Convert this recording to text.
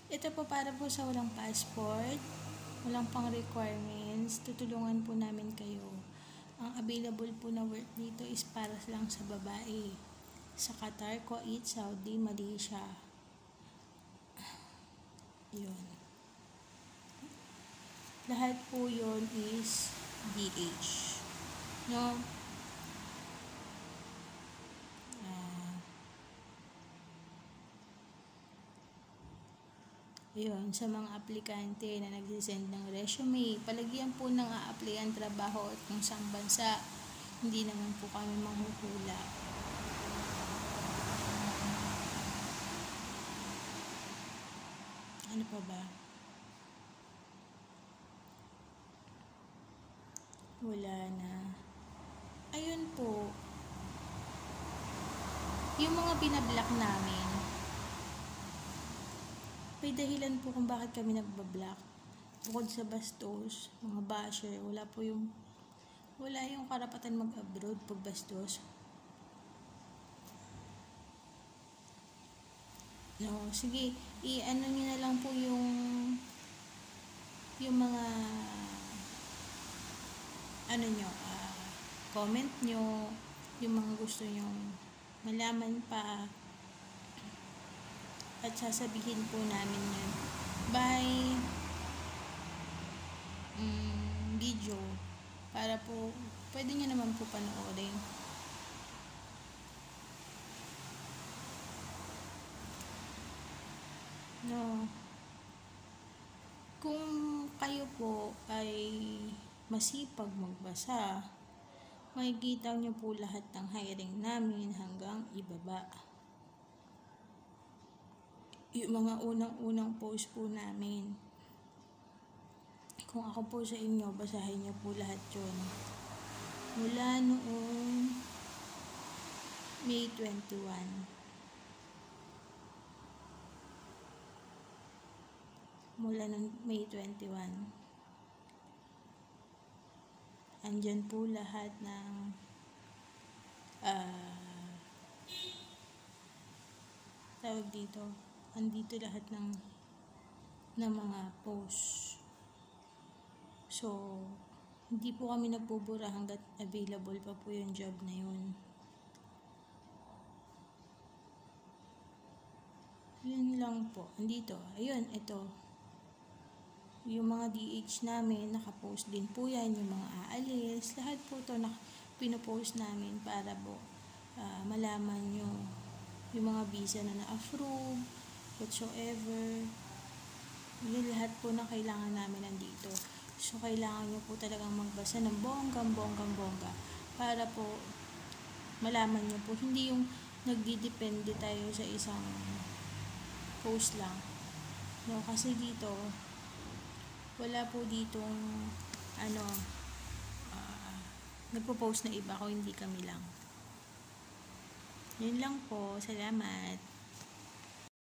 Ito po para po sa walang passport, walang pang requirements, tutulungan po namin kayo. Ang available po na work dito is para lang sa babae. Sa Qatar, Kuwait, Saudi, Malaysia. Yun. Lahat po yun is DH. No? Ayun, sa mga aplikante na nagsisend ng resume, palagyan po ng a-apply ang trabaho at kung saang bansa. Hindi naman po kami manghuhula. Ano pa ba? Wala na. Ayun po. Yung mga binablock namin, may dahilan po kung bakit kami nagbablock. Bukod sa bastos, mga basher, wala yung karapatan mag-abroad pag bastos. No, sige, i-ano nyo na lang po yung mga comment nyo, yung mga gusto nyo malaman pa, at sasabihin po namin yun by video para po pwede nyo naman po panoorin. No, kung kayo po ay masipag magbasa, makikita nyo po lahat ng hiring namin hanggang ibaba. Yung mga unang-unang post po namin. Kung ako po sa inyo, basahin nyo po lahat yun. Mula noong May 21. Mula noong May 21. Andyan po lahat ng tawag dito. Andito lahat ng mga posts. So, hindi po kami nagbubura hanggat available pa po yung job na yun. Yun lang po. Andito. Ayun, ito. Yung mga DH namin, nakapost din po yan. Yung mga aalis. Lahat po ito pinopost namin para po malaman nyo yung mga visa na na-approve, whatsoever. Yun lahat po na kailangan namin nandito. So, kailangan nyo po talagang magbasa ng bonggang-bongga para po malaman nyo po. Hindi yung nagdidepende tayo sa isang post lang. No, kasi dito, wala po ditong nagpo-post na iba kung hindi kami lang. Yun lang po. Salamat.